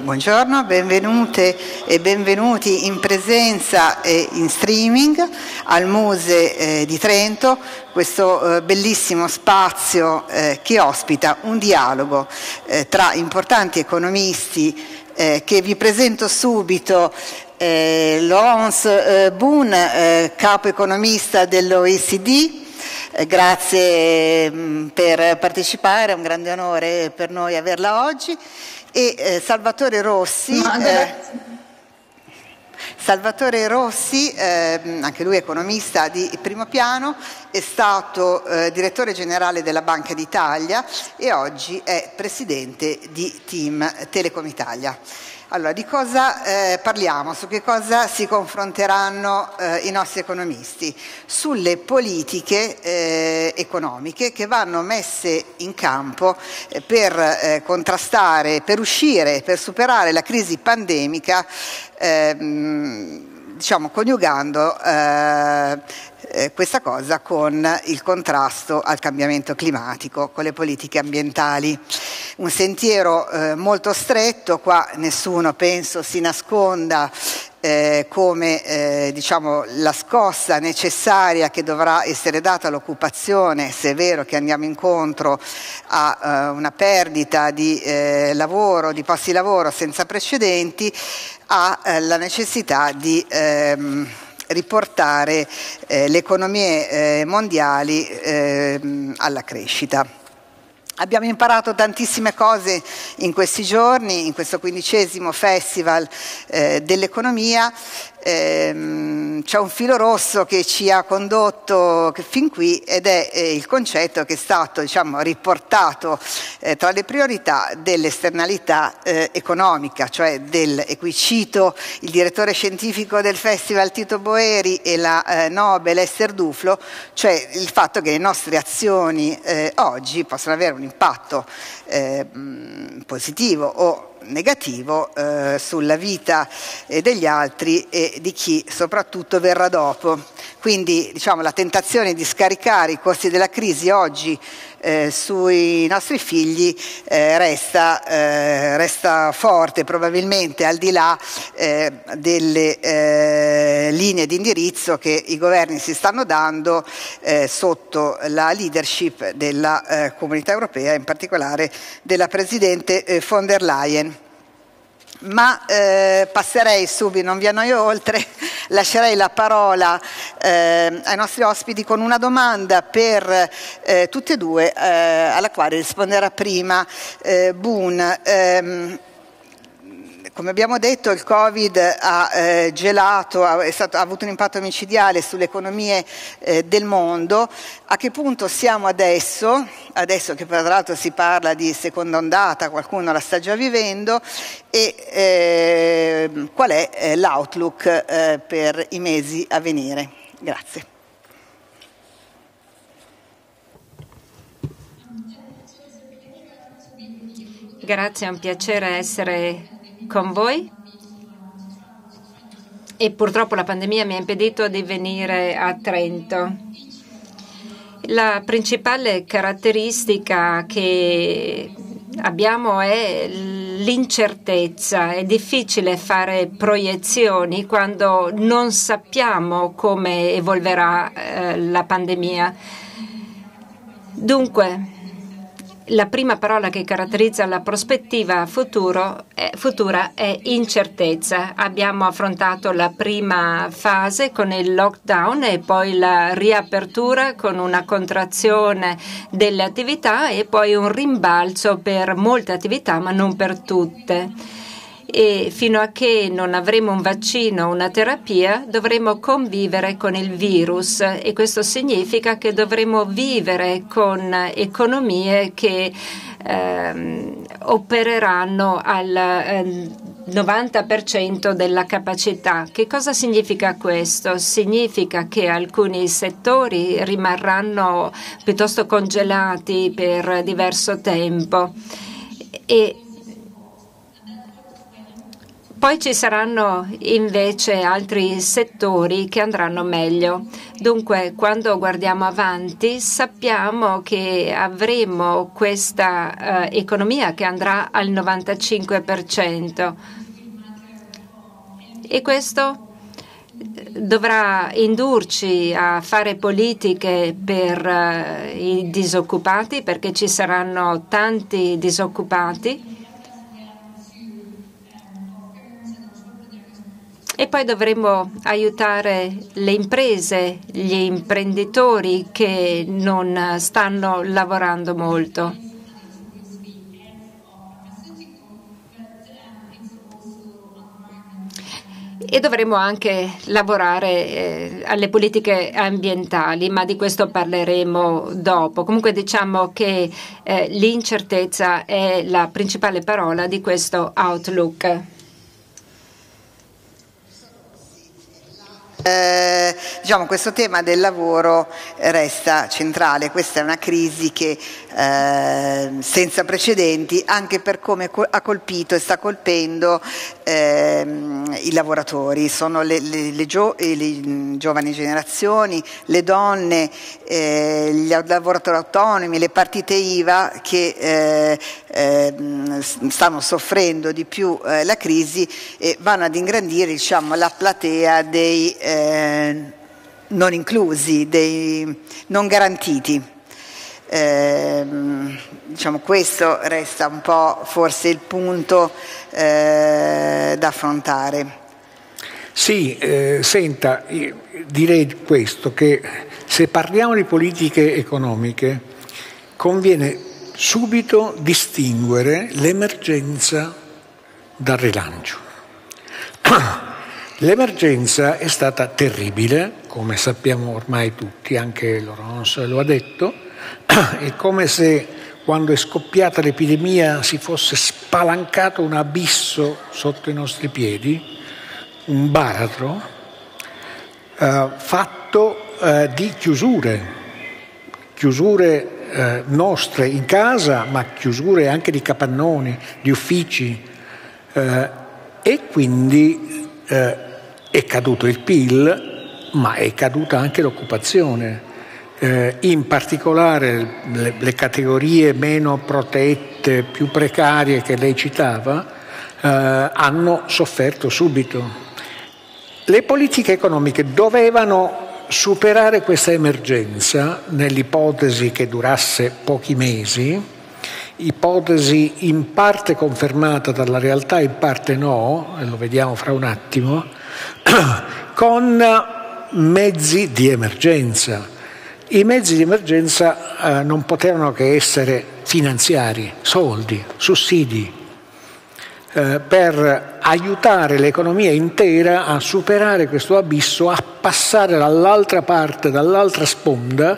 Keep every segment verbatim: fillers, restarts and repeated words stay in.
Buongiorno, benvenute e benvenuti in presenza e in streaming al Muse eh, di Trento, questo eh, bellissimo spazio eh, che ospita un dialogo eh, tra importanti economisti eh, che vi presento subito. Eh, Laurence eh, Boone, eh, capo economista dell'O E C D. Eh, grazie mh, per partecipare, è un grande onore per noi averla oggi. E eh, Salvatore Rossi, eh, Salvatore Rossi eh, anche lui economista di primo piano, è stato eh, direttore generale della Banca d'Italia e oggi è presidente di Team Telecom Italia. Allora, di cosa eh, parliamo? Su che cosa si confronteranno eh, i nostri economisti? Sulle politiche eh, economiche che vanno messe in campo eh, per eh, contrastare, per uscire, per superare la crisi pandemica, eh, diciamo coniugando eh, eh, questa cosa con il contrasto al cambiamento climatico, con le politiche ambientali. Un sentiero eh, molto stretto, qua nessuno penso si nasconda eh, come eh, diciamo, la scossa necessaria che dovrà essere data all'occupazione, se è vero che andiamo incontro a eh, una perdita di eh, lavoro, di posti di lavoro senza precedenti, ha eh, la necessità di ehm, riportare eh, le economie eh, mondiali eh, alla crescita. Abbiamo imparato tantissime cose in questi giorni, in questo quindicesimo Festival eh, dell'economia. Ehm, c'è un filo rosso che ci ha condotto fin qui ed è eh, il concetto che è stato diciamo, riportato eh, tra le priorità dell'esternalità eh, economica, cioè del, e qui cito il direttore scientifico del Festival Tito Boeri e la eh, Nobel Esther Duflo, cioè il fatto che le nostre azioni eh, oggi possono avere un impatto eh, positivo o negativo eh, sulla vita eh, degli altri e di chi soprattutto verrà dopo. Quindi diciamo, la tentazione di scaricare i costi della crisi oggi eh, sui nostri figli eh, resta, eh, resta forte, probabilmente al di là eh, delle eh, linee di indirizzo che i governi si stanno dando eh, sotto la leadership della eh, Comunità Europea, in particolare della Presidente eh, von der Leyen. Ma eh, passerei subito, non vi annoio oltre, lascerei la parola eh, ai nostri ospiti con una domanda per eh, tutte e due, eh, alla quale risponderà prima eh, Boone. Eh, Come abbiamo detto, il Covid ha eh, gelato, ha, è stato, ha avuto un impatto micidiale sulle economie eh, del mondo. A che punto siamo adesso, adesso che tra l'altro si parla di seconda ondata, qualcuno la sta già vivendo, e eh, qual è eh, l'outlook eh, per i mesi a venire? Grazie. Grazie, è un piacere essere con voi e purtroppo la pandemia mi ha impedito di venire a Trento. La principale caratteristica che abbiamo è l'incertezza. È difficile fare proiezioni quando non sappiamo come evolverà eh, la pandemia. Dunque, la prima parola che caratterizza la prospettiva futuro è, futura è incertezza. Abbiamo affrontato la prima fase con il lockdown e poi la riapertura con una contrazione delle attività e poi un rimbalzo per molte attività ma non per tutte. E fino a che non avremo un vaccino o una terapia dovremo convivere con il virus e questo significa che dovremo vivere con economie che ehm, opereranno al eh, novanta per cento della capacità. Che cosa significa questo? Significa che alcuni settori rimarranno piuttosto congelati per diverso tempo e Poi ci saranno invece altri settori che andranno meglio. Dunque, quando guardiamo avanti, sappiamo che avremo questa eh, economia che andrà al novantacinque per cento. E questo dovrà indurci a fare politiche per uh, i disoccupati, perché ci saranno tanti disoccupati, e poi dovremo aiutare le imprese, gli imprenditori che non stanno lavorando molto. E dovremo anche lavorare eh, alle politiche ambientali, ma di questo parleremo dopo. Comunque diciamo che eh, l'incertezza è la principale parola di questo outlook. Eh, diciamo, questo tema del lavoro resta centrale. Questa è una crisi che eh, senza precedenti, anche per come ha colpito e sta colpendo eh, i lavoratori. Sono le, le, le, gio, le giovani generazioni, le donne, eh, gli lavoratori autonomi, le partite I V A che eh, eh, stanno soffrendo di più eh, la crisi e vanno ad ingrandire, diciamo, la platea dei eh, non inclusi, dei non garantiti. Eh, diciamo, questo resta un po' forse il punto eh, da affrontare. Sì, eh, senta, direi questo, che se parliamo di politiche economiche conviene subito distinguere l'emergenza dal rilancio. L'emergenza è stata terribile, come sappiamo ormai tutti, anche Laurence lo ha detto. È come se quando è scoppiata l'epidemia si fosse spalancato un abisso sotto i nostri piedi, un baratro eh, fatto eh, di chiusure, chiusure eh, nostre in casa, ma chiusure anche di capannoni, di uffici, eh, e quindi eh, è caduto il P I L, ma è caduta anche l'occupazione. Eh, in particolare le, le categorie meno protette, più precarie che lei citava, eh, hanno sofferto subito. Le politiche economiche dovevano superare questa emergenza nell'ipotesi che durasse pochi mesi, ipotesi in parte confermata dalla realtà, in parte no, e lo vediamo fra un attimo, con mezzi di emergenza. I mezzi di emergenza eh, non potevano che essere finanziari, soldi, sussidi, eh, per aiutare l'economia intera a superare questo abisso, a passare dall'altra parte, dall'altra sponda,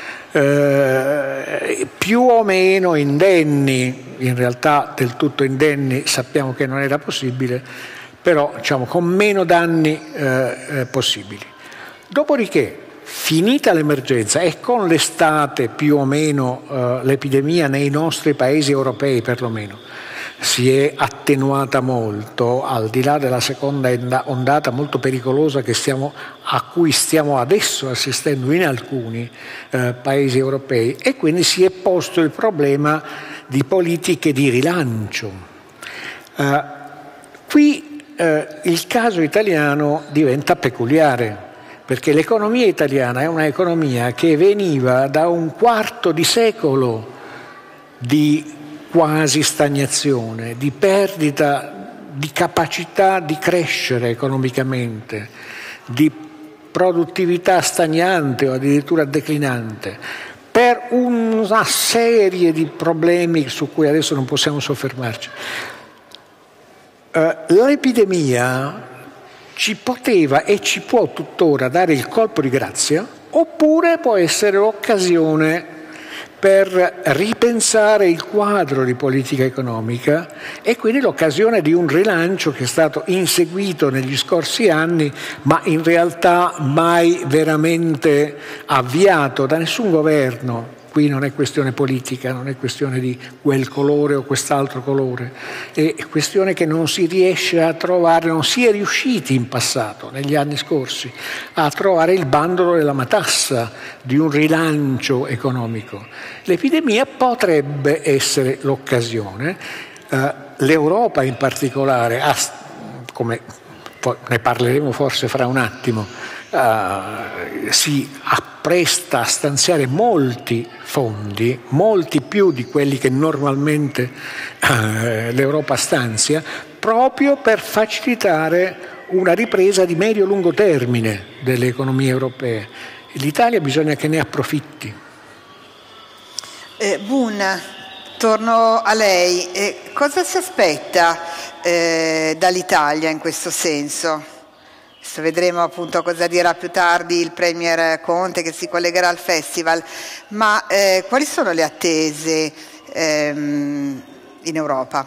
eh, più o meno indenni, in realtà del tutto indenni sappiamo che non era possibile, però diciamo con meno danni eh, eh, possibili. Dopodiché, finita l'emergenza e con l'estate più o meno eh, l'epidemia nei nostri paesi europei perlomeno si è attenuata molto, al di là della seconda ondata molto pericolosa che stiamo, a cui stiamo adesso assistendo in alcuni eh, paesi europei, e quindi si è posto il problema di politiche di rilancio. Eh, qui eh, il caso italiano diventa peculiare, perché l'economia italiana è un'economia che veniva da un quarto di secolo di quasi stagnazione, di perdita di capacità di crescere economicamente, di produttività stagnante o addirittura declinante, per una serie di problemi su cui adesso non possiamo soffermarci. Uh, l'epidemia ci poteva e ci può tuttora dare il colpo di grazia, oppure può essere l'occasione per ripensare il quadro di politica economica e quindi l'occasione di un rilancio che è stato inseguito negli scorsi anni, ma in realtà mai veramente avviato da nessun governo Qui non è questione politica, non è questione di quel colore o quest'altro colore, è questione che non si riesce a trovare, non si è riusciti in passato, negli anni scorsi, a trovare il bandolo e la matassa di un rilancio economico. L'epidemia potrebbe essere l'occasione, eh, l'Europa in particolare, ha, come ne parleremo forse fra un attimo, eh, si appresta a stanziare molti fondi, molti più di quelli che normalmente eh, l'Europa stanzia, proprio per facilitare una ripresa di medio-lungo termine delle economie europee. L'Italia bisogna che ne approfitti. Eh, Boon, torno a lei. Eh, cosa si aspetta eh, dall'Italia in questo senso? Adesso vedremo appunto cosa dirà più tardi il Premier Conte che si collegherà al festival, ma eh, quali sono le attese ehm, in Europa?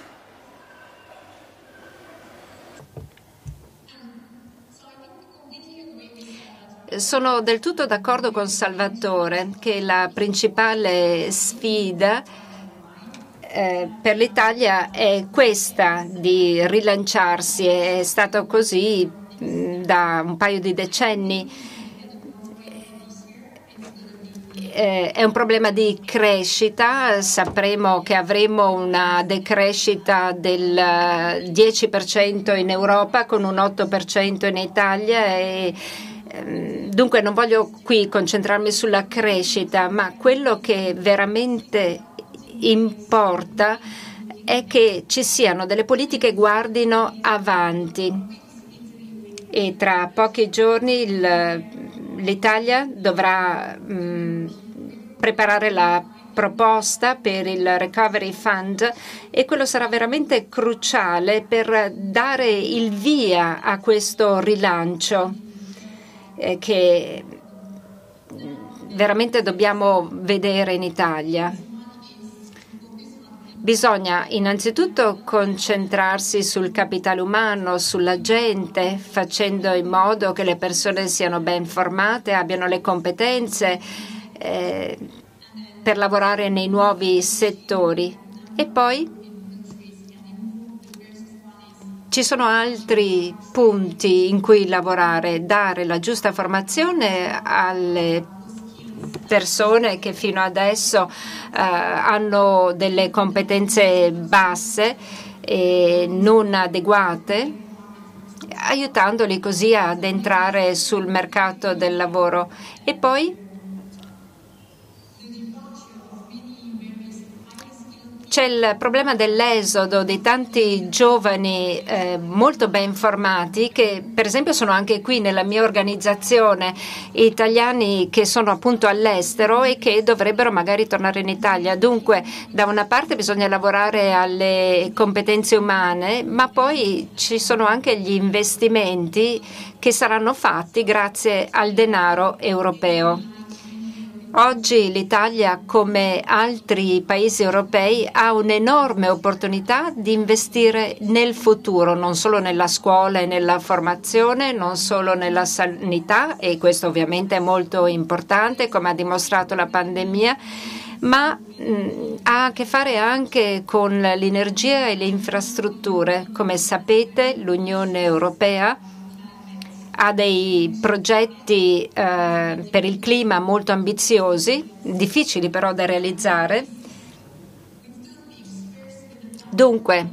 Sono del tutto d'accordo con Salvatore che la principale sfida eh, per l'Italia è questa di rilanciarsi, è stato così da un paio di decenni. È un problema di crescita, sapremo che avremo una decrescita del dieci per cento in Europa con un otto per cento in Italia e dunque non voglio qui concentrarmi sulla crescita, ma quello che veramente importa è che ci siano delle politiche che guardino avanti. E tra pochi giorni il, l'Italia dovrà mh, preparare la proposta per il Recovery Fund e quello sarà veramente cruciale per dare il via a questo rilancio eh, che veramente dobbiamo vedere in Italia. Bisogna innanzitutto concentrarsi sul capitale umano, sulla gente, facendo in modo che le persone siano ben formate, abbiano le competenze eh, per lavorare nei nuovi settori. E poi ci sono altri punti in cui lavorare, dare la giusta formazione alle persone che fino adesso eh, hanno delle competenze basse e non adeguate, aiutandoli così ad entrare sul mercato del lavoro. E poi c'è il problema dell'esodo di tanti giovani eh, molto ben formati che per esempio sono anche qui nella mia organizzazione, italiani che sono appunto all'estero e che dovrebbero magari tornare in Italia. Dunque da una parte bisogna lavorare alle competenze umane, ma poi ci sono anche gli investimenti che saranno fatti grazie al denaro europeo. Oggi l'Italia, come altri paesi europei, ha un'enorme opportunità di investire nel futuro, non solo nella scuola e nella formazione, non solo nella sanità, e questo ovviamente è molto importante, come ha dimostrato la pandemia, ma mh, ha a che fare anche con l'energia e le infrastrutture. Come sapete, l'Unione Europea ha dei progetti eh, per il clima molto ambiziosi, difficili però da realizzare. Dunque,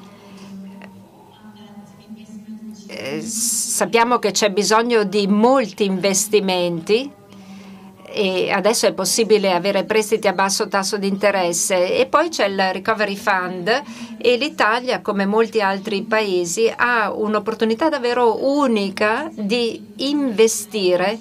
eh, sappiamo che c'è bisogno di molti investimenti e adesso è possibile avere prestiti a basso tasso di interesse, e poi c'è il Recovery Fund e l'Italia, come molti altri paesi, ha un'opportunità davvero unica di investire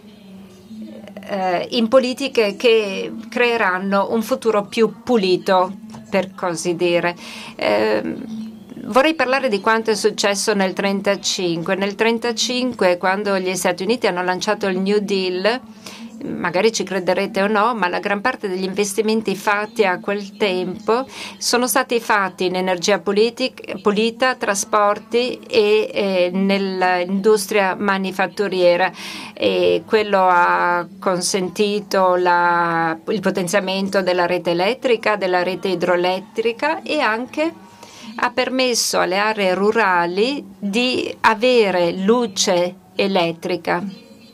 eh, in politiche che creeranno un futuro più pulito, per così dire. Eh, Vorrei parlare di quanto è successo nel trentacinque. Nel trentacinque, quando gli Stati Uniti hanno lanciato il New Deal, magari ci crederete o no, ma la gran parte degli investimenti fatti a quel tempo sono stati fatti in energia politic, pulita, trasporti e eh, nell'industria manifatturiera, e quello ha consentito la, il potenziamento della rete elettrica, della rete idroelettrica, e anche ha permesso alle aree rurali di avere luce elettrica.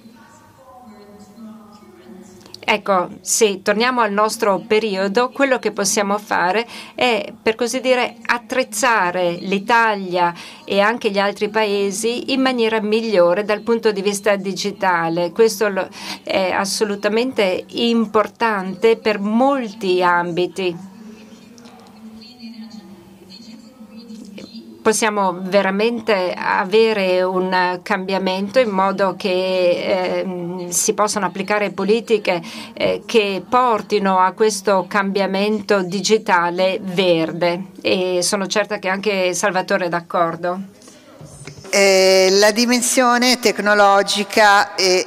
Ecco, se torniamo al nostro periodo, quello che possiamo fare è, per così dire, attrezzare l'Italia e anche gli altri paesi in maniera migliore dal punto di vista digitale. Questo è assolutamente importante per molti ambiti. Possiamo veramente avere un cambiamento in modo che eh, si possano applicare politiche eh, che portino a questo cambiamento digitale verde, e sono certa che anche Salvatore è d'accordo. Eh, la dimensione tecnologica e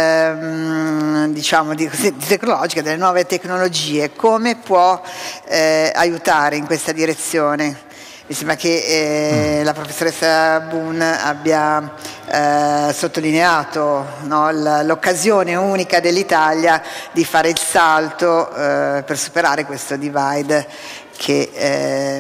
ehm, diciamo di, di tecnologica delle nuove tecnologie, come può eh, aiutare in questa direzione? Mi sembra che eh, la professoressa Boon abbia eh, sottolineato, no, l'occasione unica dell'Italia di fare il salto eh, per superare questo divide che eh,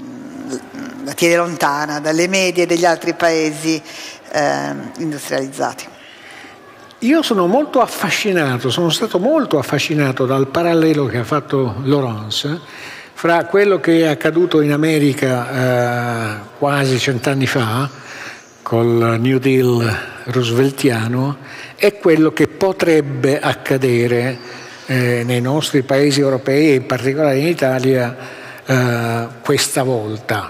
la tiene lontana dalle medie degli altri paesi eh, industrializzati. Io sono molto affascinato, sono stato molto affascinato dal parallelo che ha fatto Laurence fra quello che è accaduto in America eh, quasi cent'anni fa col New Deal rooseveltiano e quello che potrebbe accadere eh, nei nostri paesi europei e in particolare in Italia eh, questa volta.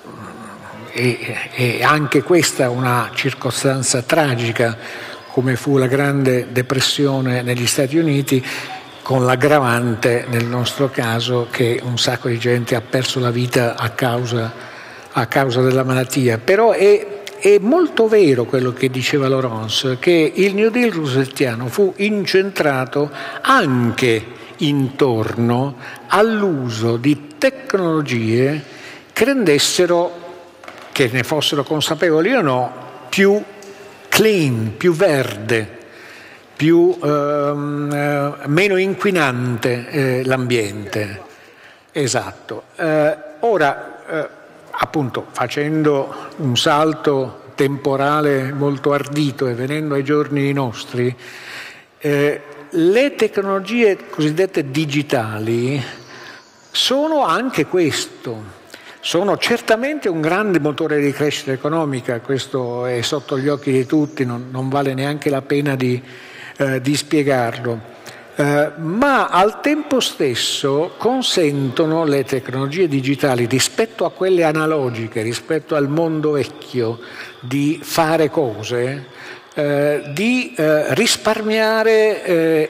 E, e anche questa è una circostanza tragica, come fu la Grande Depressione negli Stati Uniti, con l'aggravante nel nostro caso che un sacco di gente ha perso la vita a causa, a causa della malattia. Però è, è molto vero quello che diceva Laurence, che il New Deal rooseveltiano fu incentrato anche intorno all'uso di tecnologie che rendessero, che ne fossero consapevoli o no, più clean, più verde, più ehm, eh, meno inquinante eh, l'ambiente. Esatto. Eh, ora, eh, appunto, facendo un salto temporale molto ardito e venendo ai giorni nostri, eh, le tecnologie cosiddette digitali sono anche questo. Sono certamente un grande motore di crescita economica, questo è sotto gli occhi di tutti, non, non vale neanche la pena di Eh, di spiegarlo, eh, ma al tempo stesso consentono le tecnologie digitali rispetto a quelle analogiche, rispetto al mondo vecchio di fare cose, eh, di eh, risparmiare eh,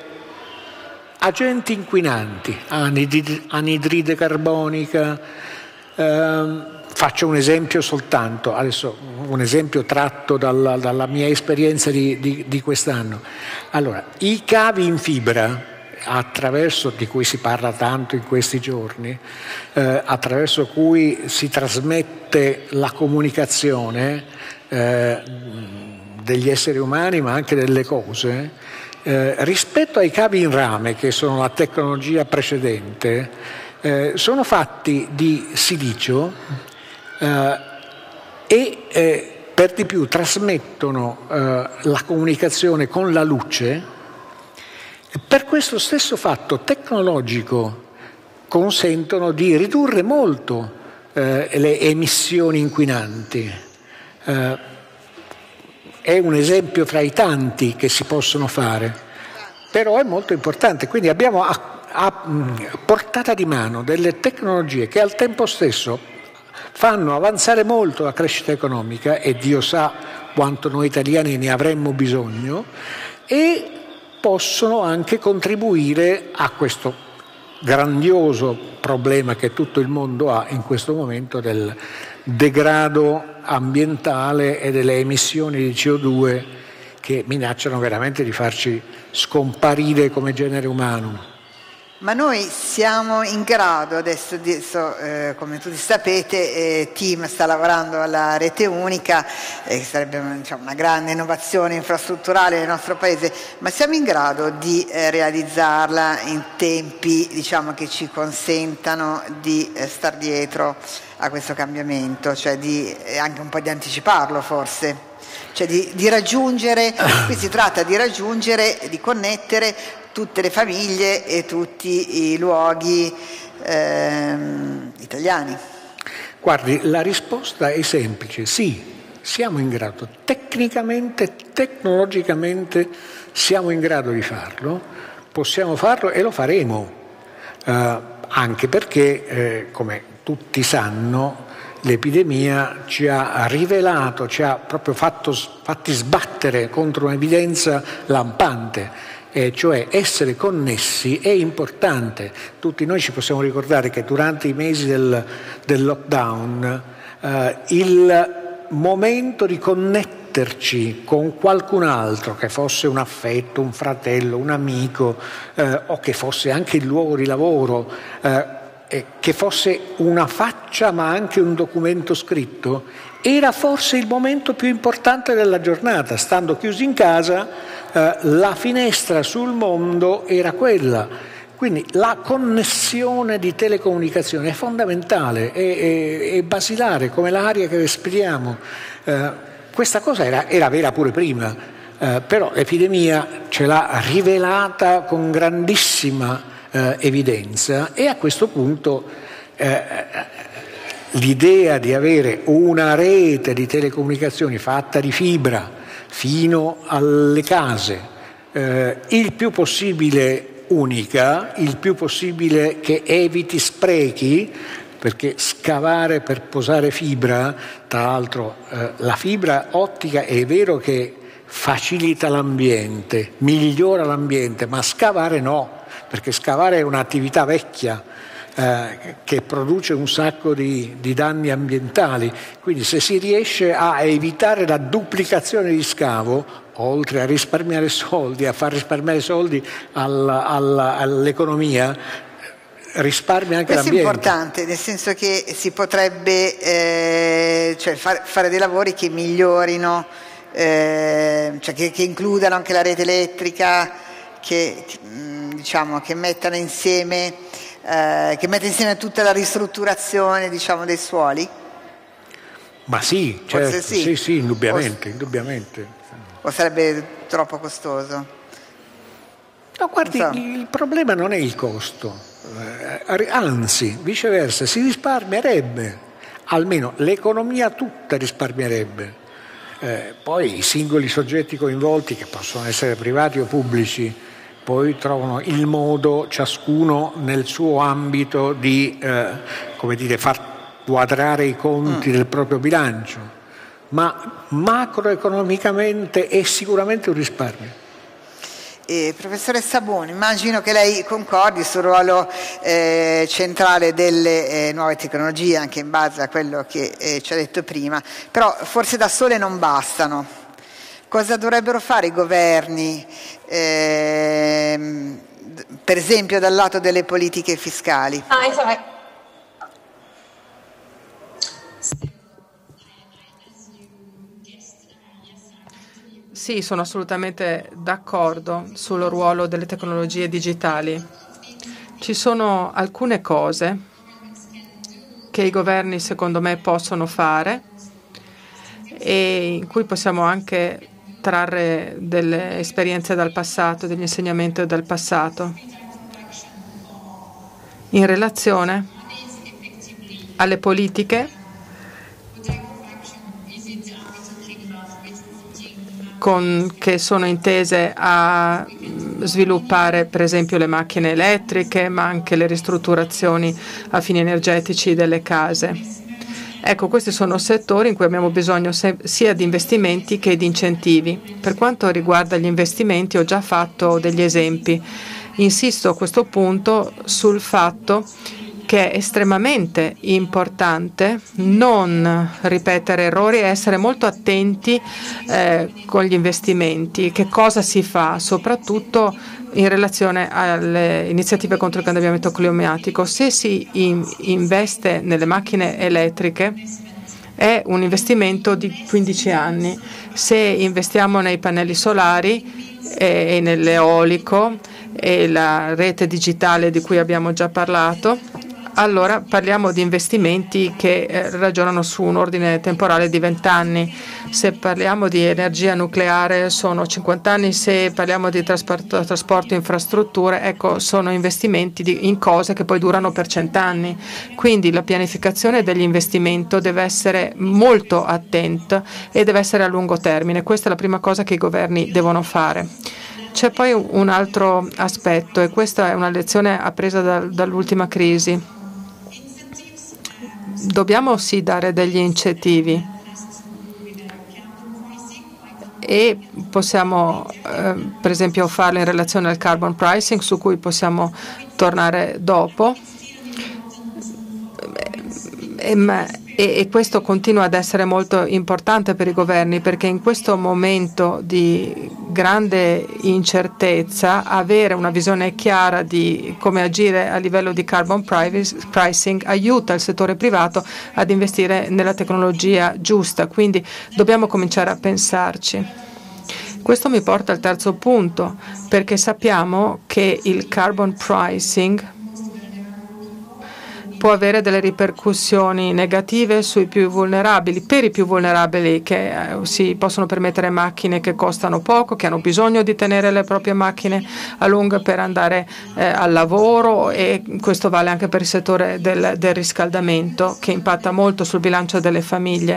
agenti inquinanti, anidride, anidride carbonica. Eh, Faccio un esempio soltanto, adesso un esempio tratto dalla, dalla mia esperienza di, di, di quest'anno. Allora, i cavi in fibra, attraverso, di cui si parla tanto in questi giorni, eh, attraverso cui si trasmette la comunicazione eh, degli esseri umani ma anche delle cose, eh, rispetto ai cavi in rame, che sono la tecnologia precedente, eh, sono fatti di silicio, Uh, e eh, per di più trasmettono uh, la comunicazione con la luce. Per questo stesso fatto tecnologico consentono di ridurre molto uh, le emissioni inquinanti. Uh, è un esempio fra i tanti che si possono fare, però è molto importante. Quindi abbiamo a, a portata di mano delle tecnologie che al tempo stesso fanno avanzare molto la crescita economica, e Dio sa quanto noi italiani ne avremmo bisogno, e possono anche contribuire a questo grandioso problema che tutto il mondo ha in questo momento del degrado ambientale e delle emissioni di C O due che minacciano veramente di farci scomparire come genere umano. Ma noi siamo in grado, adesso, adesso eh, come tutti sapete, eh, Team sta lavorando alla rete unica, eh, che sarebbe diciamo, una grande innovazione infrastrutturale nel nostro paese, ma siamo in grado di eh, realizzarla in tempi diciamo, che ci consentano di eh, star dietro a questo cambiamento, cioè di, eh, anche un po' di anticiparlo forse? Cioè di, di raggiungere, qui si tratta di raggiungere, di connettere tutte le famiglie e tutti i luoghi ehm, italiani. Guardi, la risposta è semplice, sì, siamo in grado, tecnicamente, tecnologicamente siamo in grado di farlo, possiamo farlo e lo faremo, eh, anche perché, eh, come tutti sanno, l'epidemia ci ha rivelato, ci ha proprio fatto, fatti sbattere contro un'evidenza lampante, eh, cioè essere connessi è importante. Tutti noi ci possiamo ricordare che durante i mesi del, del lockdown eh, il momento di connetterci con qualcun altro, che fosse un affetto, un fratello, un amico, eh, o che fosse anche il luogo di lavoro, eh, che fosse una faccia ma anche un documento scritto, era forse il momento più importante della giornata. Stando chiusi in casa, eh, la finestra sul mondo era quella. Quindi la connessione di telecomunicazione è fondamentale, è, è, è basilare, come l'aria che respiriamo. Eh, questa cosa era, era vera pure prima, eh, però l'epidemia ce l'ha rivelata con grandissima Eh, evidenza, e a questo punto eh, l'idea di avere una rete di telecomunicazioni fatta di fibra fino alle case, eh, il più possibile unica, il più possibile che eviti sprechi, perché scavare per posare fibra, tra l'altro eh, la fibra ottica è vero che facilita l'ambiente, migliora l'ambiente, ma scavare no, perché scavare è un'attività vecchia eh, che produce un sacco di, di danni ambientali. Quindi se si riesce a evitare la duplicazione di scavo, oltre a risparmiare soldi, a far risparmiare soldi alla, alla, all'economia, risparmia anche l'ambiente. Questo è importante, nel senso che si potrebbe eh, cioè far, fare dei lavori che migliorino, eh, cioè che, che includano anche la rete elettrica, che diciamo che mettano insieme eh, che metta insieme tutta la ristrutturazione diciamo dei suoli? Ma sì, certo, sì. sì, sì, indubbiamente, o, indubbiamente. O sarebbe troppo costoso? No, guardi, so. Il problema non è il costo, eh, anzi, viceversa, si risparmierebbe, almeno l'economia tutta risparmierebbe. Eh, poi i singoli soggetti coinvolti, che possono essere privati o pubblici, poi trovano il modo, ciascuno nel suo ambito, di eh, come dire, far quadrare i conti mm. del proprio bilancio, ma macroeconomicamente è sicuramente un risparmio. Eh, professoressa Boni, immagino che lei concordi sul ruolo eh, centrale delle eh, nuove tecnologie, anche in base a quello che eh, ci ha detto prima, però forse da sole non bastano. Cosa dovrebbero fare i governi, ehm, per esempio dal lato delle politiche fiscali? Ah, esatto. Sì, sono assolutamente d'accordo sul ruolo delle tecnologie digitali. Ci sono alcune cose che i governi, secondo me, possono fare e in cui possiamo anche trarre delle esperienze dal passato, degli insegnamenti dal passato, in relazione alle politiche con, che sono intese a sviluppare per esempio le macchine elettriche, ma anche le ristrutturazioni a fini energetici delle case. Ecco, questi sono settori in cui abbiamo bisogno sia di investimenti che di incentivi. Per quanto riguarda gli investimenti, ho già fatto degli esempi. Insisto a questo punto sul fatto che che è estremamente importante non ripetere errori e essere molto attenti eh, con gli investimenti, che cosa si fa, soprattutto in relazione alle iniziative contro il cambiamento climatico. Se si in, investe nelle macchine elettriche è un investimento di quindici anni. Se investiamo nei pannelli solari e, e nell'eolico e la rete digitale di cui abbiamo già parlato, allora parliamo di investimenti che eh, ragionano su un ordine temporale di venti anni. Se parliamo di energia nucleare sono cinquanta anni, se parliamo di trasporto, trasporto infrastrutture, ecco, sono investimenti di, in cose che poi durano per cent'anni. Quindi la pianificazione degli investimenti deve essere molto attenta e deve essere a lungo termine. Questa è la prima cosa che i governi devono fare. C'è poi un altro aspetto, e questa è una lezione appresa da, dall'ultima crisi. Dobbiamo sì dare degli incentivi e possiamo eh, per esempio farlo in relazione al carbon pricing, su cui possiamo tornare dopo. E, ma, e, e questo continua ad essere molto importante per i governi, perché in questo momento di grande incertezza avere una visione chiara di come agire a livello di carbon pricing aiuta il settore privato ad investire nella tecnologia giusta, quindi dobbiamo cominciare a pensarci. Questo mi porta al terzo punto, perché sappiamo che il carbon pricing può avere delle ripercussioni negative sui più vulnerabili, per i più vulnerabili che eh, si possono permettere macchine che costano poco, che hanno bisogno di tenere le proprie macchine a lungo per andare eh, al lavoro, e questo vale anche per il settore del, del riscaldamento, che impatta molto sul bilancio delle famiglie.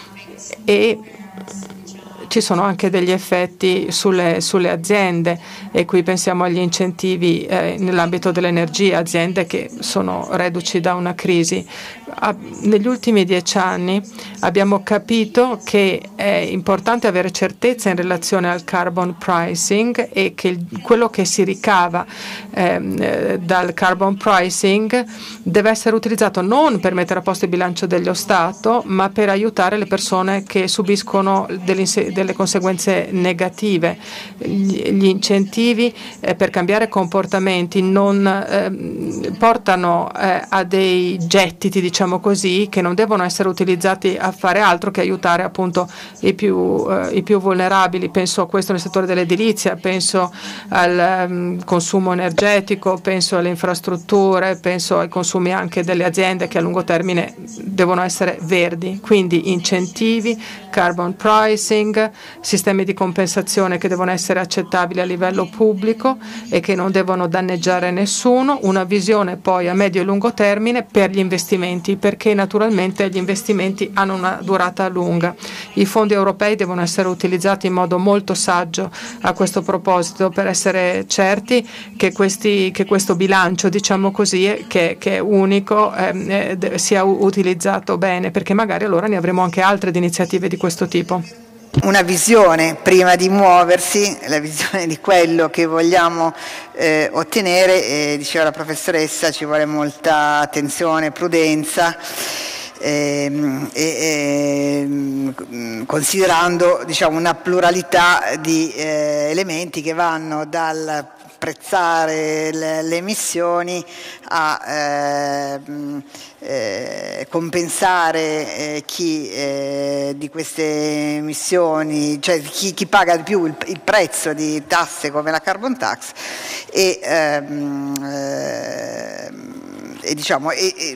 E ci sono anche degli effetti sulle, sulle aziende, e qui pensiamo agli incentivi eh, nell'ambito dell'energia, aziende che sono reduci da una crisi. A, negli ultimi dieci anni abbiamo capito che è importante avere certezza in relazione al carbon pricing, e che il, quello che si ricava eh, dal carbon pricing deve essere utilizzato non per mettere a posto il bilancio dello Stato, ma per aiutare le persone che subiscono delle delle conseguenze negative. Gli incentivi eh, per cambiare comportamenti non eh, portano eh, a dei gettiti, diciamo così, che non devono essere utilizzati a fare altro che aiutare appunto i più, eh, i più vulnerabili. Penso a questo nel settore dell'edilizia, penso al um, consumo energetico, penso alle infrastrutture, penso ai consumi anche delle aziende, che a lungo termine devono essere verdi. Quindi incentivi, carbon pricing, sistemi di compensazione che devono essere accettabili a livello pubblico e che non devono danneggiare nessuno, una visione poi a medio e lungo termine per gli investimenti, perché naturalmente gli investimenti hanno una durata lunga. I fondi europei devono essere utilizzati in modo molto saggio a questo proposito, per essere certi che, questi, che questo bilancio, diciamo così, che, che è unico, eh, sia utilizzato bene, perché magari allora ne avremo anche altre di iniziative di questo tipo. Una visione prima di muoversi, la visione di quello che vogliamo eh, ottenere, e diceva la professoressa, ci vuole molta attenzione, prudenza, ehm, e, e, considerando, diciamo, una pluralità di eh, elementi che vanno dal prezzare le, le emissioni a eh, eh, compensare eh, chi eh, di queste emissioni, cioè chi, chi paga di più il, il prezzo di tasse come la carbon tax, e, ehm, eh, e diciamo e, e,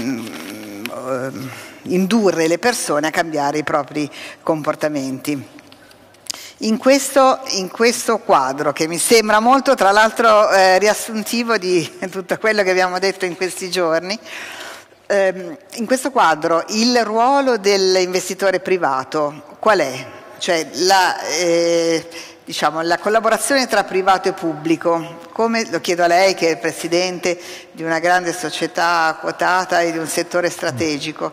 mh, indurre le persone a cambiare i propri comportamenti. In questo, in questo quadro, che mi sembra molto, tra l'altro, eh, riassuntivo di tutto quello che abbiamo detto in questi giorni, ehm, in questo quadro il ruolo dell'investitore privato qual è? Cioè la, eh, diciamo, la collaborazione tra privato e pubblico, come lo chiedo a lei che è il presidente di una grande società quotata e di un settore strategico.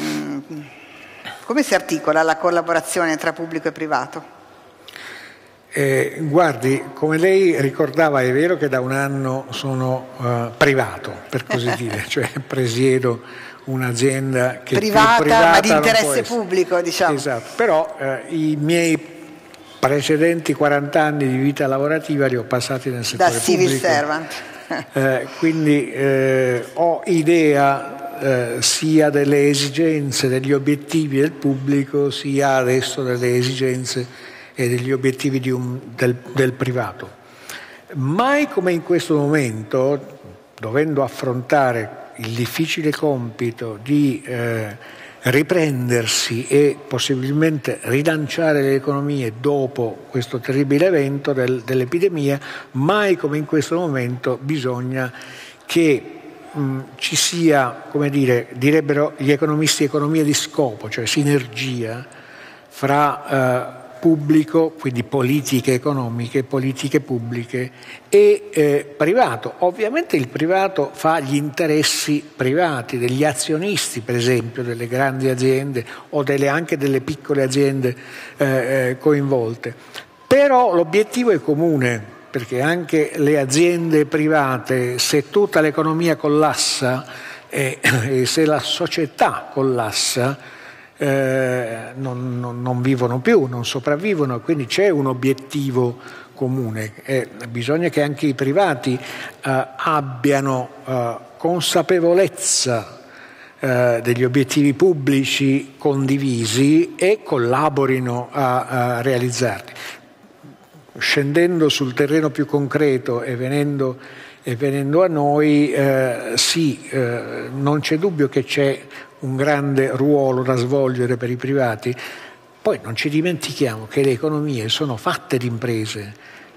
Ehm, Come si articola la collaborazione tra pubblico e privato? Eh, guardi, come lei ricordava, è vero che da un anno sono uh, privato, per così dire, cioè presiedo un'azienda che privata, più privata ma di interesse non può essere. pubblico, diciamo. Esatto, però eh, i miei precedenti quaranta anni di vita lavorativa li ho passati nel settore da civil pubblico. servant. Eh, quindi eh, ho idea eh, sia delle esigenze, degli obiettivi del pubblico, sia adesso delle esigenze e degli obiettivi di un, del, del privato. Mai come in questo momento, dovendo affrontare il difficile compito di eh, riprendersi e possibilmente rilanciare le economie dopo questo terribile evento del, dell'epidemia, mai come in questo momento bisogna che mh, ci sia, come dire, direbbero gli economisti, economia di scopo, cioè sinergia fra eh, pubblico, quindi politiche economiche, politiche pubbliche e eh, privato. Ovviamente il privato fa gli interessi privati degli azionisti, per esempio, delle grandi aziende o delle, anche delle piccole aziende eh, coinvolte. Però l'obiettivo è comune, perché anche le aziende private, se tutta l'economia collassa e, e se la società collassa, Eh, non, non, non vivono più, non sopravvivono, quindi c'è un obiettivo comune e bisogna che anche i privati eh, abbiano eh, consapevolezza eh, degli obiettivi pubblici condivisi e collaborino a, a realizzarli. Scendendo sul terreno più concreto e venendo, e venendo a noi, eh, sì, eh, non c'è dubbio che c'è un grande ruolo da svolgere per i privati. Poi non ci dimentichiamo che le economie sono fatte di imprese,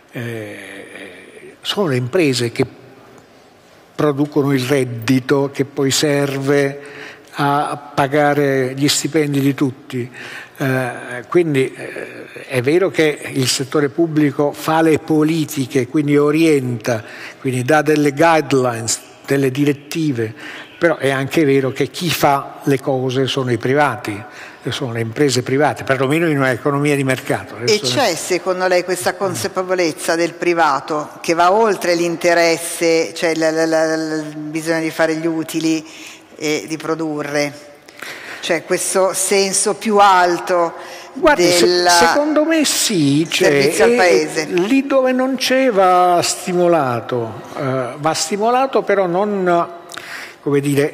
eh, sono le imprese che producono il reddito che poi serve a pagare gli stipendi di tutti. Eh, quindi eh, è vero che il settore pubblico fa le politiche, quindi orienta, quindi dà delle guidelines, delle direttive, però è anche vero che chi fa le cose sono i privati, sono le imprese private, perlomeno in un'economia di mercato. E c'è secondo lei questa consapevolezza del privato che va oltre l'interesse, cioè la, la, la, il bisogno di fare gli utili e di produrre? Cioè questo senso più alto Guardi, del se, secondo me sì, c'è, servizio al paese. Lì dove non c'è va stimolato, uh, va stimolato però non, come dire,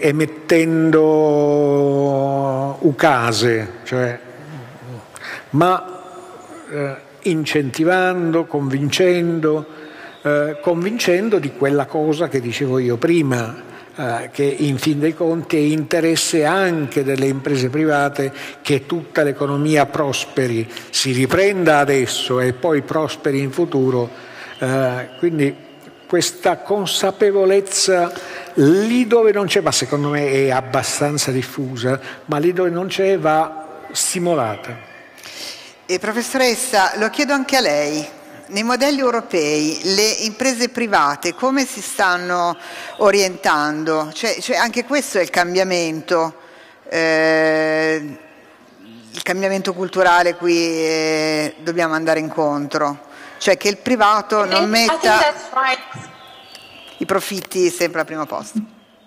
emettendo ukase, cioè, ma uh, incentivando, convincendo, uh, convincendo di quella cosa che dicevo io prima, Uh, che in fin dei conti è interesse anche delle imprese private che tutta l'economia prosperi, si riprenda adesso e poi prosperi in futuro. Uh, quindi questa consapevolezza lì dove non c'è, ma secondo me è abbastanza diffusa, ma lì dove non c'è va stimolata. E professoressa, lo chiedo anche a lei. Nei modelli europei le imprese private come si stanno orientando? Cioè, cioè anche questo è il cambiamento, eh, il cambiamento culturale a cui eh, dobbiamo andare incontro, cioè che il privato non metta i profitti sempre al primo posto.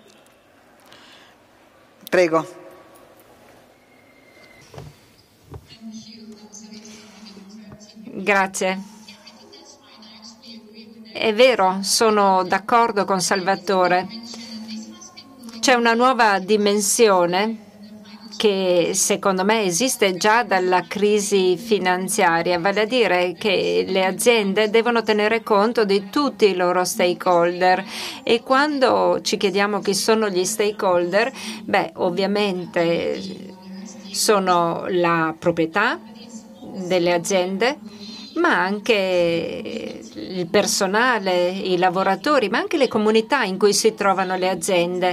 Prego. Grazie. È vero, sono d'accordo con Salvatore. C'è una nuova dimensione che secondo me esiste già dalla crisi finanziaria, vale a dire che le aziende devono tenere conto di tutti i loro stakeholder e quando ci chiediamo chi sono gli stakeholder, beh, ovviamente sono la proprietà delle aziende, ma anche il personale, i lavoratori, ma anche le comunità in cui si trovano le aziende.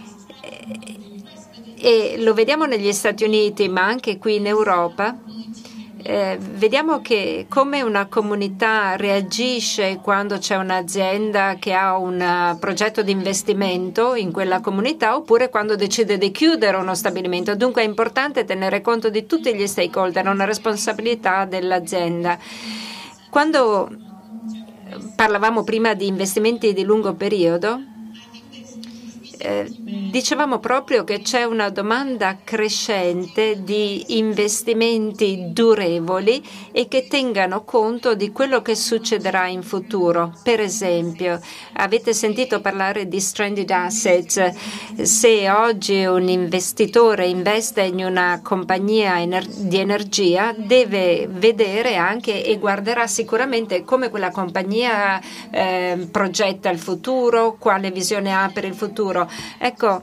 E lo vediamo negli Stati Uniti, ma anche qui in Europa. Eh, vediamo che come una comunità reagisce quando c'è un'azienda che ha un progetto di investimento in quella comunità oppure quando decide di chiudere uno stabilimento. Dunque è importante tenere conto di tutti gli stakeholder, è una responsabilità dell'azienda. Quando parlavamo prima di investimenti di lungo periodo, Eh, dicevamo proprio che c'è una domanda crescente di investimenti durevoli e che tengano conto di quello che succederà in futuro. Per esempio, avete sentito parlare di stranded assets. Se oggi un investitore investe in una compagnia ener- di energia, deve vedere anche e guarderà sicuramente come quella compagnia eh, progetta il futuro, quale visione ha per il futuro. Ecco,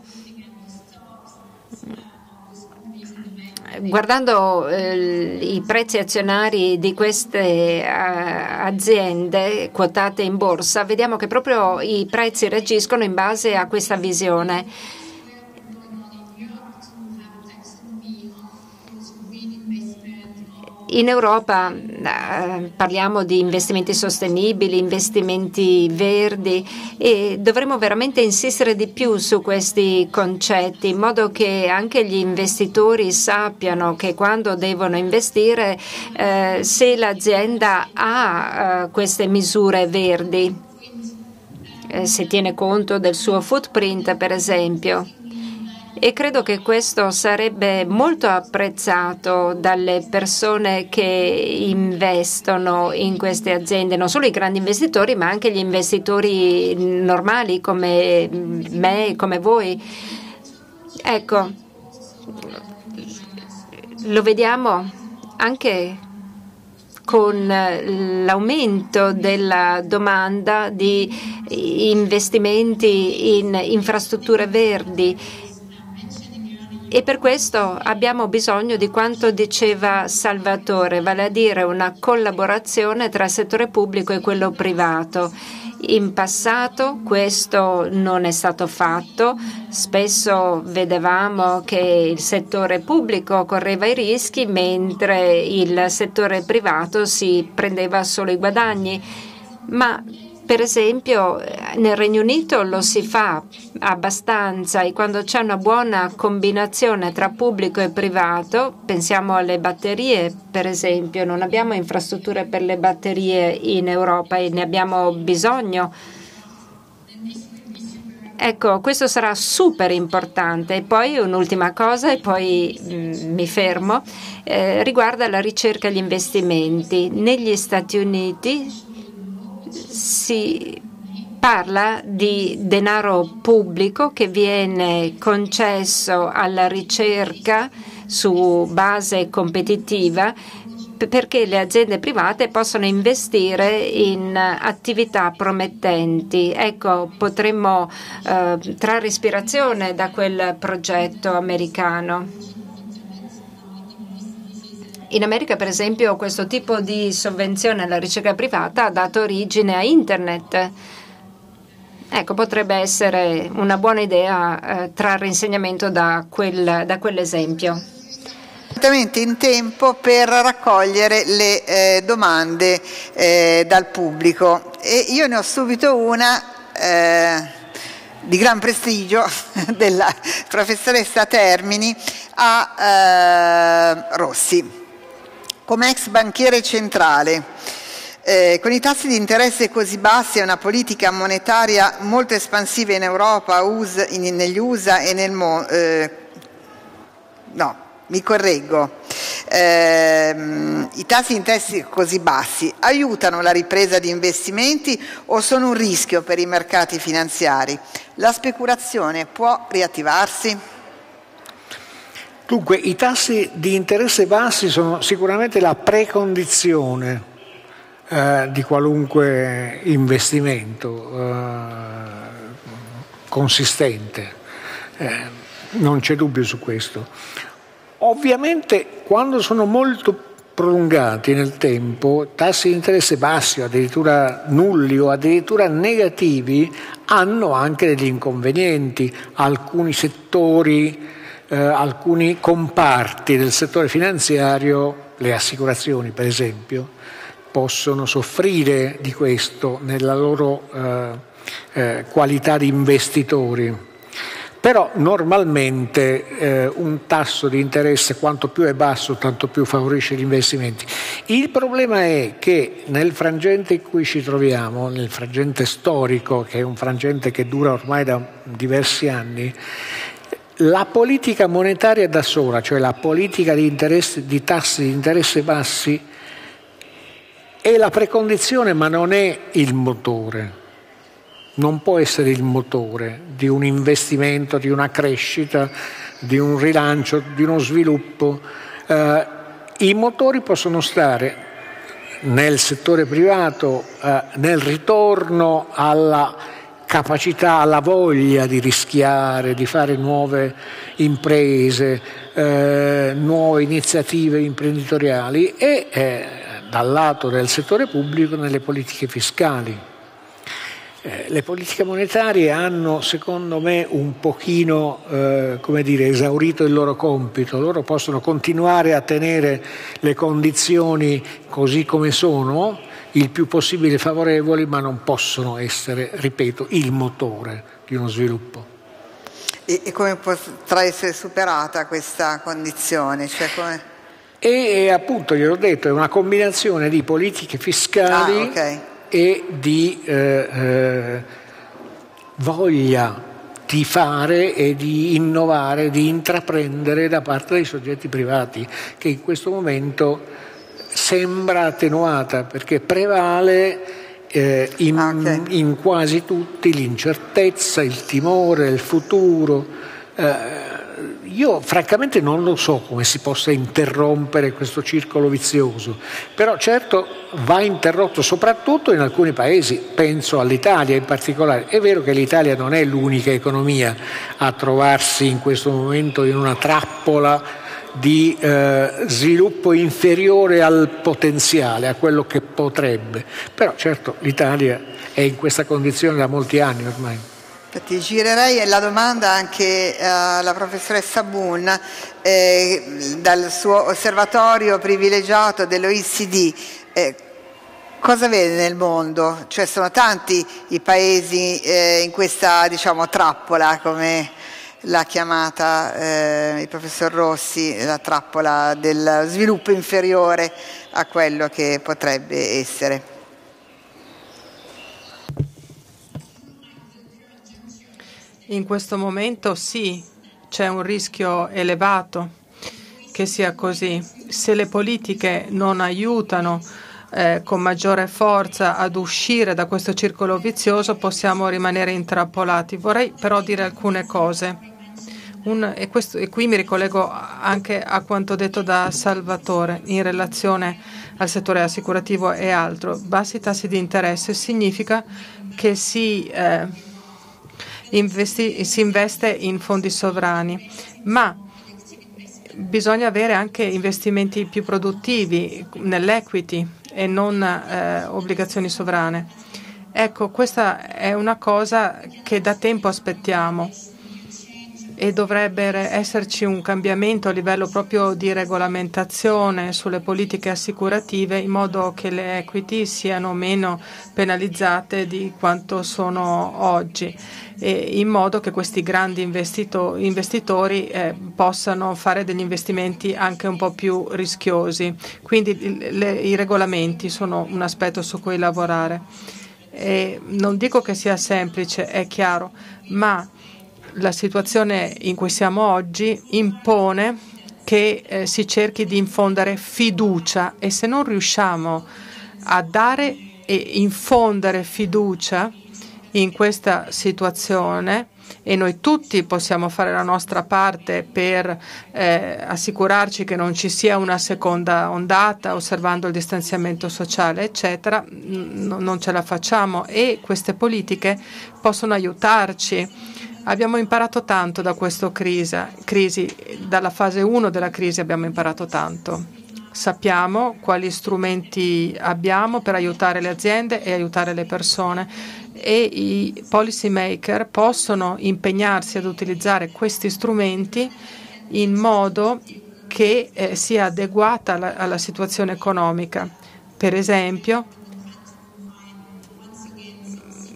guardando eh, i prezzi azionari di queste eh, aziende quotate in borsa, vediamo che proprio i prezzi reagiscono in base a questa visione. In Europa eh, parliamo di investimenti sostenibili, investimenti verdi e dovremmo veramente insistere di più su questi concetti in modo che anche gli investitori sappiano che quando devono investire eh, se l'azienda ha eh, queste misure verdi, eh, se tiene conto del suo footprint per esempio. E credo che questo sarebbe molto apprezzato dalle persone che investono in queste aziende, non solo i grandi investitori, ma anche gli investitori normali come me, come voi. Ecco, lo vediamo anche con l'aumento della domanda di investimenti in infrastrutture verdi. E per questo abbiamo bisogno di quanto diceva Salvatore, vale a dire una collaborazione tra il settore pubblico e quello privato. In passato questo non è stato fatto, spesso vedevamo che il settore pubblico correva i rischi mentre il settore privato si prendeva solo i guadagni, ma per esempio nel Regno Unito lo si fa abbastanza e quando c'è una buona combinazione tra pubblico e privato, pensiamo alle batterie per esempio, non abbiamo infrastrutture per le batterie in Europa e ne abbiamo bisogno. Ecco, questo sarà super importante. E poi un'ultima cosa, e poi mh, mi fermo, eh, riguarda la ricerca e gli investimenti. Negli Stati Uniti si parla di denaro pubblico che viene concesso alla ricerca su base competitiva perché le aziende private possono investire in attività promettenti. Ecco, potremmo eh, trarre ispirazione da quel progetto americano. In America, per esempio, questo tipo di sovvenzione alla ricerca privata ha dato origine a Internet. Ecco, potrebbe essere una buona idea eh, trarre insegnamento da, quel, da quell'esempio. Esattamente in tempo per raccogliere le eh, domande eh, dal pubblico. E io ne ho subito una eh, di gran prestigio della professoressa Termini a eh, Rossi. Come ex banchiere centrale, eh, con i tassi di interesse così bassi e una politica monetaria molto espansiva in Europa, U S, in, negli U S A e nel mondo, eh, no, mi correggo, eh, i tassi di interesse così bassi aiutano la ripresa di investimenti o sono un rischio per i mercati finanziari? La speculazione può riattivarsi? Dunque, i tassi di interesse bassi sono sicuramente la precondizione eh, di qualunque investimento eh, consistente, eh, non c'è dubbio su questo. Ovviamente quando sono molto prolungati nel tempo, tassi di interesse bassi o addirittura nulli o addirittura negativi hanno anche degli inconvenienti. Alcuni settori Eh, alcuni comparti del settore finanziario, le assicurazioni per esempio, possono soffrire di questo nella loro eh, eh, qualità di investitori. Però normalmente eh, un tasso di interesse quanto più è basso tanto più favorisce gli investimenti. Il problema è che nel frangente in cui ci troviamo, nel frangente storico, che è un frangente che dura ormai da diversi anni, la politica monetaria da sola, cioè la politica di, interesse, di tassi di interesse bassi, è la precondizione ma non è il motore. Non può essere il motore di un investimento, di una crescita, di un rilancio, di uno sviluppo. Eh, I motori possono stare nel settore privato, eh, nel ritorno alla capacità, alla voglia di rischiare, di fare nuove imprese, eh, nuove iniziative imprenditoriali e eh, dal lato del settore pubblico nelle politiche fiscali. Eh, le politiche monetarie hanno, secondo me, un pochino, eh, come dire, esaurito il loro compito. Loro possono continuare a tenere le condizioni così come sono, il più possibile favorevoli, ma non possono essere, ripeto, il motore di uno sviluppo. E, e come potrà essere superata questa condizione? Cioè come... E appunto, gliel'ho detto, è una combinazione di politiche fiscali ah, okay. e di eh, eh, voglia di fare e di innovare, di intraprendere da parte dei soggetti privati, che in questo momento sembra attenuata perché prevale eh, in, ah, okay. in quasi tutti l'incertezza, il timore, il futuro. Eh, io francamente non lo so come si possa interrompere questo circolo vizioso, però certo va interrotto soprattutto in alcuni paesi, penso all'Italia in particolare. È vero che l'Italia non è l'unica economia a trovarsi in questo momento in una trappola di eh, sviluppo inferiore al potenziale, a quello che potrebbe, però certo l'Italia è in questa condizione da molti anni ormai. Ti girerei la domanda anche alla professoressa Boon, eh, dal suo osservatorio privilegiato dell'O E C D, eh, cosa vede nel mondo? Cioè sono tanti i paesi eh, in questa, diciamo, trappola, come l'ha chiamata eh, il professor Rossi, la trappola del sviluppo inferiore a quello che potrebbe essere. In questo momento sì, c'è un rischio elevato che sia così. Se le politiche non aiutano eh, con maggiore forza ad uscire da questo circolo vizioso, possiamo rimanere intrappolati. Vorrei però dire alcune cose. Un, e, questo, e qui mi ricollego anche a quanto detto da Salvatore in relazione al settore assicurativo e altro. Bassi tassi di interesse significa che si... Eh, Investi, si investe in fondi sovrani, ma bisogna avere anche investimenti più produttivi nell'equity e non eh, obbligazioni sovrane. Ecco, questa è una cosa che da tempo aspettiamo e dovrebbe esserci un cambiamento a livello proprio di regolamentazione sulle politiche assicurative in modo che le equity siano meno penalizzate di quanto sono oggi, e in modo che questi grandi investito- investitori eh, possano fare degli investimenti anche un po' più rischiosi. Quindi il, le, i regolamenti sono un aspetto su cui lavorare. E non dico che sia semplice, è chiaro, ma la situazione in cui siamo oggi impone che eh, si cerchi di infondere fiducia, e se non riusciamo a dare e infondere fiducia in questa situazione, e noi tutti possiamo fare la nostra parte per eh, assicurarci che non ci sia una seconda ondata, osservando il distanziamento sociale, eccetera, n- non ce la facciamo, e queste politiche possono aiutarci. Abbiamo imparato tanto da questa crisi, crisi, dalla fase uno della crisi abbiamo imparato tanto. Sappiamo quali strumenti abbiamo per aiutare le aziende e aiutare le persone, e i policy maker possono impegnarsi ad utilizzare questi strumenti in modo che eh, sia adeguata alla, alla situazione economica. Per esempio,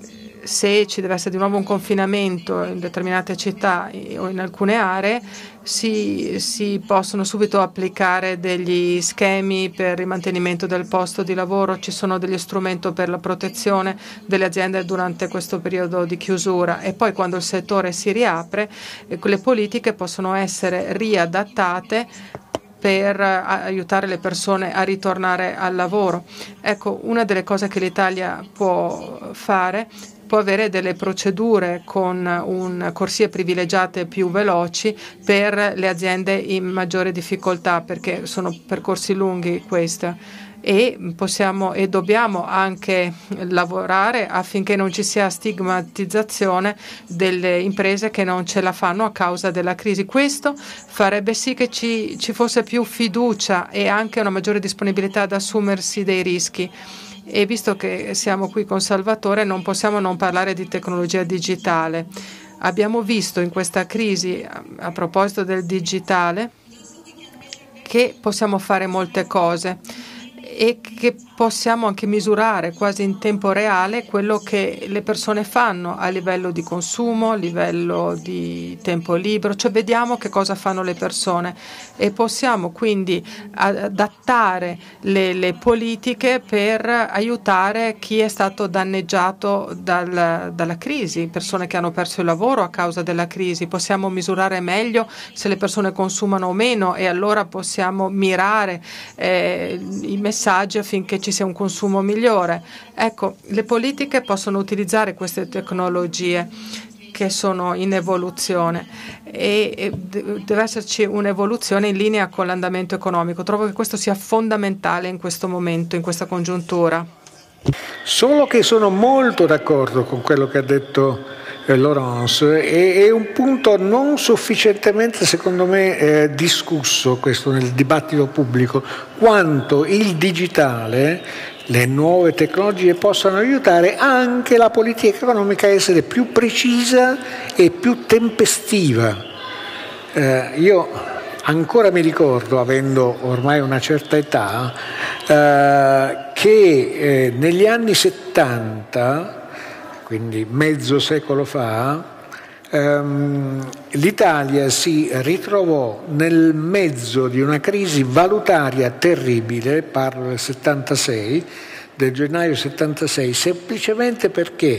se ci deve essere di nuovo un confinamento in determinate città o in alcune aree, si, si possono subito applicare degli schemi per il mantenimento del posto di lavoro, ci sono degli strumenti per la protezione delle aziende durante questo periodo di chiusura, e poi quando il settore si riapre le politiche possono essere riadattate per aiutare le persone a ritornare al lavoro. Ecco, una delle cose che l'Italia può fare, può avere delle procedure con un corsie privilegiate più veloci per le aziende in maggiore difficoltà, perché sono percorsi lunghi questi. E possiamo e dobbiamo anche lavorare affinché non ci sia stigmatizzazione delle imprese che non ce la fanno a causa della crisi. Questo farebbe sì che ci, ci fosse più fiducia e anche una maggiore disponibilità ad assumersi dei rischi. E visto che siamo qui con Salvatore, non possiamo non parlare di tecnologia digitale. Abbiamo visto in questa crisi, a proposito del digitale, che possiamo fare molte cose e che possiamo anche misurare quasi in tempo reale quello che le persone fanno a livello di consumo, a livello di tempo libero, cioè vediamo che cosa fanno le persone e possiamo quindi adattare le, le politiche per aiutare chi è stato danneggiato dal, dalla crisi, persone che hanno perso il lavoro a causa della crisi. Possiamo misurare meglio se le persone consumano o meno e allora possiamo mirare eh, i messaggi affinché ci sia un consumo migliore. Ecco, le politiche possono utilizzare queste tecnologie che sono in evoluzione e, e deve esserci un'evoluzione in linea con l'andamento economico. Trovo che questo sia fondamentale in questo momento, in questa congiuntura. Solo che sono molto d'accordo con quello che ha detto eh, Laurence, e è un punto non sufficientemente, secondo me, eh, discusso questo nel dibattito pubblico, quanto il digitale, le nuove tecnologie possano aiutare anche la politica economica a essere più precisa e più tempestiva. Eh, io ancora mi ricordo, avendo ormai una certa età, eh, che eh, negli anni settanta, quindi mezzo secolo fa, ehm, l'Italia si ritrovò nel mezzo di una crisi valutaria terribile, parlo del settantasei, del gennaio settantasei, semplicemente perché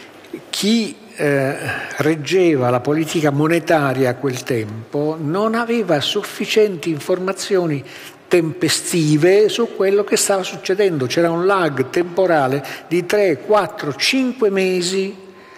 chi eh, reggeva la politica monetaria a quel tempo non aveva sufficienti informazioni tempestive su quello che stava succedendo. C'era un lag temporale di tre, quattro, cinque mesi,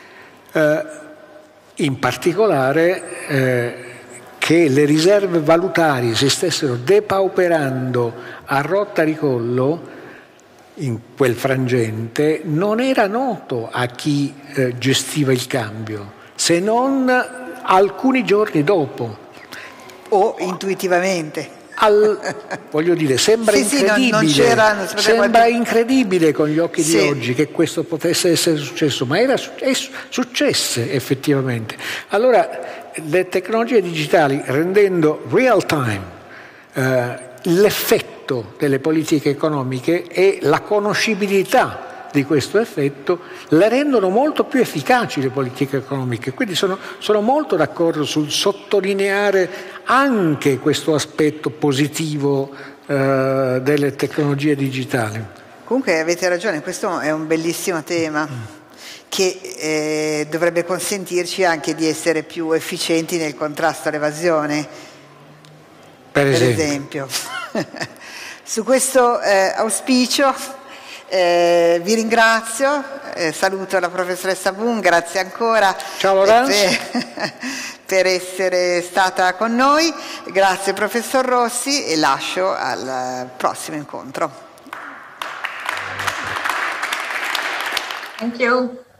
eh, in particolare eh, che le riserve valutarie si stessero depauperando a rotta di collo in quel frangente non era noto a chi eh, gestiva il cambio, se non alcuni giorni dopo. O intuitivamente. Al, voglio dire, sembra sì, incredibile, sì, non, non c'era, sembra qualche... incredibile con gli occhi sì. di oggi che questo potesse essere successo, ma era è successe effettivamente. Allora, le tecnologie digitali, rendendo real time eh, l'effetto delle politiche economiche e la conoscibilità di questo effetto, le rendono molto più efficaci le politiche economiche. Quindi sono, sono molto d'accordo sul sottolineare anche questo aspetto positivo eh, delle tecnologie digitali. Comunque avete ragione, questo è un bellissimo tema che eh, dovrebbe consentirci anche di essere più efficienti nel contrasto all'evasione, per esempio. Per esempio. Su questo eh, auspicio Eh, vi ringrazio, eh, saluto la professoressa Boon, grazie ancora. Ciao Laurence. Per, per essere stata con noi, grazie professor Rossi e lascio al prossimo incontro. Thank you.